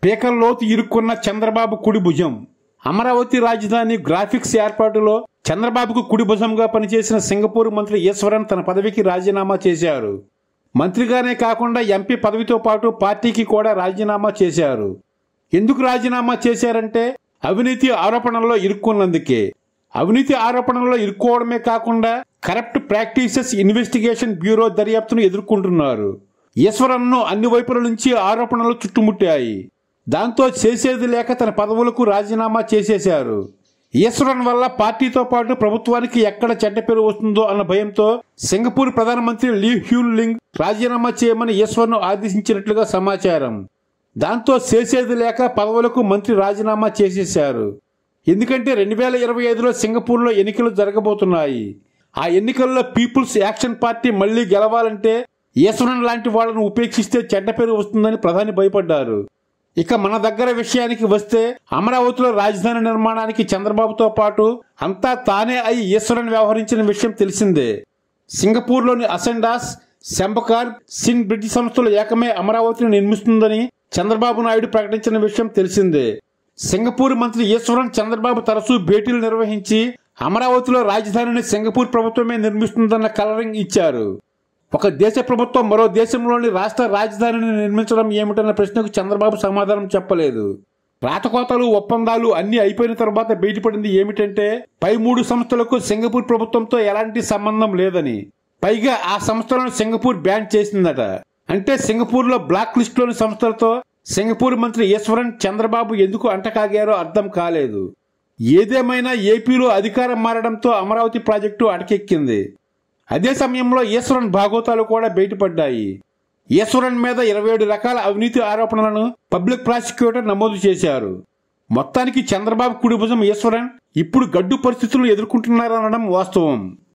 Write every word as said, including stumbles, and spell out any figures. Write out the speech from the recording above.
పీకల్లోతు ఇరుక్కున్న చంద్రబాబు కుడి భుజం. అమరావతి రాజధాని గ్రాఫిక్స్ ఏర్పాటులో చంద్రబాబుకు కుడి భుజంగా పనిచేసిన సింగపూర్ మంత్రి ఈశ్వరన్ తన పదవికి రాజీనామా చేశారు. మంత్రిగానే కాకుండా ఎంపీ పదవితో పాటు పార్టీకి కూడా రాజీనామా చేశారు. ఎందుకు రాజీనామా చేశారంటే అవినీతి ఆరోపణల్లో ఇరుక్కున్నందుకే. అవినీతి ఆరోపణల్లో ఇరుక్కోవడమే కాకుండా కరప్ట్ ప్రాక్టీసెస్ ఇన్వెస్టిగేషన్ బ్యూరో దర్యాప్తును ఎదుర్కొంటున్నారు. ఈశ్వరన్ను అన్ని వైపుల నుంచి ఆరోపణలు చుట్టుముట్టాయి. దాంతో చేసేది లేక తన పదవులకు రాజీనామా చేసేశారు. ఈశ్వరన్ వల్ల పార్టీతో పాటు ప్రభుత్వానికి ఎక్కడ చెడ్డ పేరు వస్తుందో అన్న భయంతో సింగపూర్ ప్రధానమంత్రి లీ హ్యూన్ లింగ్ రాజీనామా చేయమని ఈశ్వరన్ను ఆదేశించినట్లుగా సమాచారం. దాంతో చేసేది లేక పదవులకు మంత్రి రాజీనామా చేసేశారు. ఎందుకంటే రెండు వేల ఇరవై ఐదులో సింగపూర్లో ఎన్నికలు జరగబోతున్నాయి. ఆ ఎన్నికల్లో పీపుల్స్ యాక్షన్ పార్టీ మళ్లీ గెలవాలంటే ఈశ్వరన్ లాంటి వాళ్లను ఉపేక్షిస్తే చెడ్డ పేరు వస్తుందని ప్రధాని భయపడ్డారు. ఇక మన దగ్గర విషయానికి వస్తే అమరావతిలో రాజధాని నిర్మాణానికి చంద్రబాబుతో పాటు అంతా తానే అయి ఈశ్వరన్ వ్యవహరించిన విషయం తెలిసిందే. సింగపూర్లోని అసెండాస్, సెంబకార్, సిన్ బ్రిటిష్ సంస్థలు ఏకమే అమరావతిని నిర్మిస్తుందని చంద్రబాబు నాయుడు ప్రకటించిన విషయం తెలిసిందే. సింగపూర్ మంత్రి ఈశ్వరన్ చంద్రబాబు తరచూ భేటీలు నిర్వహించి అమరావతిలో రాజధానిని సింగపూర్ ప్రభుత్వమే నిర్మిస్తుందన్న కలరింగ్ ఇచ్చారు. ఒక దేశ ప్రభుత్వం మరో దేశంలోని రాష్ట్ర రాజధానిని నిర్మించడం ఏమిటన్న ప్రశ్నకు చంద్రబాబు సమాధానం చెప్పలేదు. రాతకోతలు, ఒప్పందాలు అన్ని అయిపోయిన తర్వాత బయటపడింది ఏమిటంటే పై మూడు సంస్థలకు సింగపూర్ ప్రభుత్వంతో ఎలాంటి సంబంధం లేదని. పైగా ఆ సంస్థలను సింగపూర్ బ్యాన్ చేసిందట. అంటే సింగపూర్లో బ్లాక్ లిస్టులోని సంస్థలతో సింగపూర్ మంత్రి ఈశ్వరన్ చంద్రబాబు ఎందుకు అంటకాగారో అర్థం కాలేదు. ఏదేమైనా ఏపీలో అధికారం మారడంతో అమరావతి ప్రాజెక్టు అటకెక్కింది. అదే సమయంలో ఈశ్వరన్ భాగోతాలు కూడా బయటపడ్డాయి. ఈశ్వరన్ మీద ఇరవై ఏడు రకాల అవినీతి ఆరోపణలను పబ్లిక్ ప్రాసిక్యూటర్ నమోదు చేశారు. మొత్తానికి చంద్రబాబు కుడి భుజం ఈశ్వరన్ ఇప్పుడు గడ్డు పరిస్థితులను ఎదుర్కొంటున్నారనడం వాస్తవం.